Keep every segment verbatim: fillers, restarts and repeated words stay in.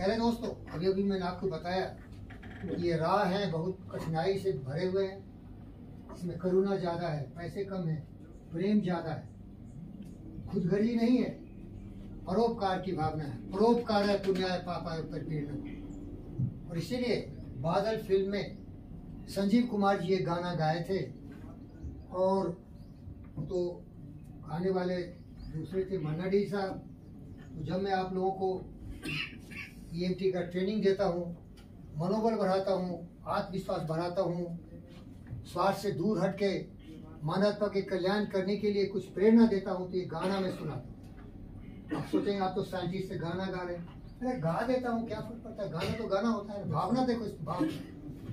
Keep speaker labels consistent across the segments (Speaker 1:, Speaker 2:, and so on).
Speaker 1: पहले दोस्तों, अभी अभी मैंने आपको बताया कि ये राह है बहुत कठिनाई से भरे हुए हैं। इसमें करुणा ज़्यादा है, पैसे कम है, प्रेम ज़्यादा है, खुदगर्जी नहीं है, परोपकार की भावना है। परोपकार है पुण्याय पापाय परिपीडनम। और इसीलिए बादल फिल्म में संजीव कुमार जी ये गाना गाए थे, और तो गाने वाले दूसरे थे मन्ना डी साहब। तो जब मैं आप लोगों को ई एम टी का ट्रेनिंग देता हूँ, मनोबल बढ़ाता हूँ, आत्मविश्वास बढ़ाता हूँ, स्वार्थ से दूर हट के मानवता के कल्याण करने के लिए कुछ प्रेरणा देता हूँ, तो ये गाना मैं सुनाता हूँ। आप सोचेंगे आप तो साइंटिस्ट से गाना गा रहे हैं। अरे गा देता हूँ, क्या फर्क पड़ता है, गाना तो गाना होता है। भावना देखो इस भावना।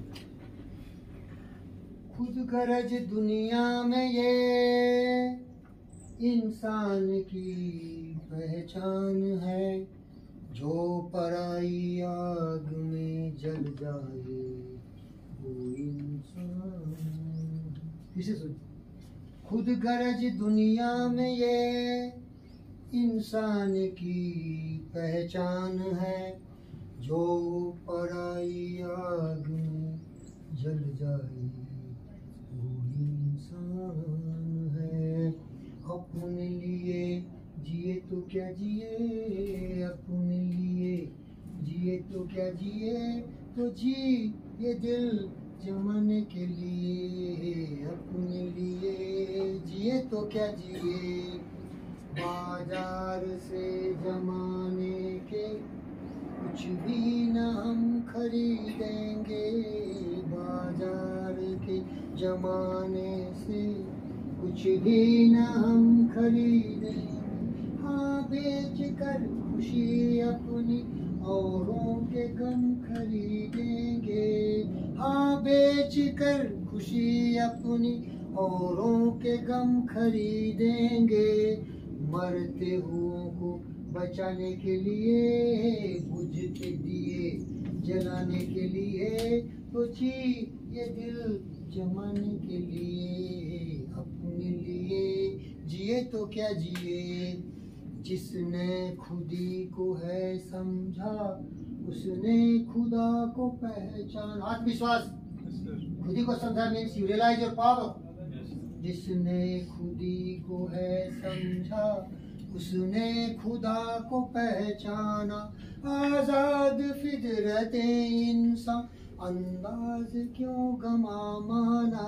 Speaker 1: खुद गरज दुनिया में ये इंसान की पहचान है, जो पराई आग में जल जाए वो इंसान। किसे सुन? खुद गरज दुनिया में ये इंसान की पहचान है, जो पराई आग में जल जाए वो इंसान है। अपने लिए जिए तो क्या जिए, अपने लिए जिए तो क्या जिए, तो जी ये दिल जमाने के लिए। अपने लिए जिए तो क्या जिए, बाजार से जमाने के कुछ भी न हम खरीदेंगे। बाजार के जमाने से कुछ भी न हम खरीदेंगे। हाँ बेच कर खुशी अपनी औरों के गम खरीदेंगे। हाँ बेच कर खुशी अपनी औरों के गम खरीदेंगे। मरते हुओं को बचाने के लिए, बुझते दिए जलाने के लिए, तो जी ये दिल जमाने के लिए। अपने लिए जिए तो क्या जिए, जिसने खुदी को है समझा, उसने खुदा को पहचान। आत्मविश्वास, खुदी को समझा means you realise your power. जिसने खुदी को है समझा, उसने खुदा को पहचाना। आजाद फितरत इंसान अंदाज क्यों गमा माना।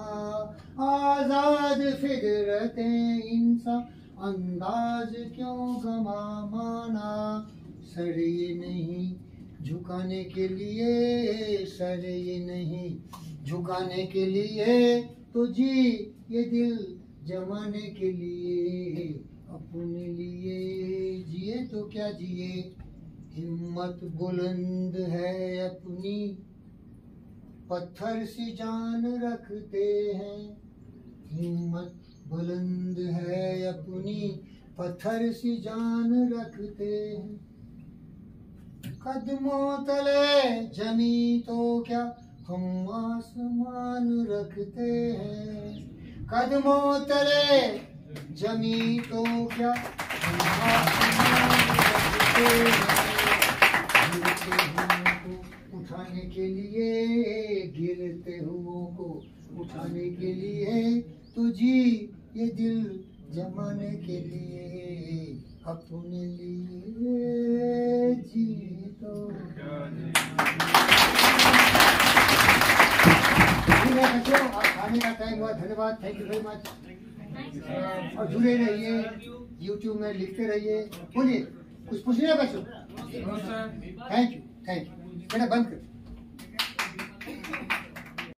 Speaker 1: आजाद फितरत इंसान अंदाज क्यों गमा माना। सर ये नहीं झुकाने के लिए, सर ये नहीं झुकाने के लिए, तो जी ये दिल जमाने के लिए। अपने लिए जिए तो क्या जिए, हिम्मत बुलंद है अपनी, पत्थर सी जान रखते हैं। हिम्मत बुलंद है अपनी, पत्थर सी जान रखते हैं। कदमों तले जमी तो क्या हम आसमान रखते हैं। कदमों तले जमी तो क्या हम आसमान रखते हैं। गिरते हुओं को उठाने के लिए, गिरते हुओं को उठाने के लिए, तो जी ये दिल जमाने के लिए। अपने लिए जी तो खाने का टाइम हुआ। धन्यवाद, थैंक यू वेरी मच। और जुड़े रहिए, यूट्यूब में लिखते रहिए। बोलिए, कुछ पूछिए बच्चों। Thank you, thank you. बेटा बंद कर।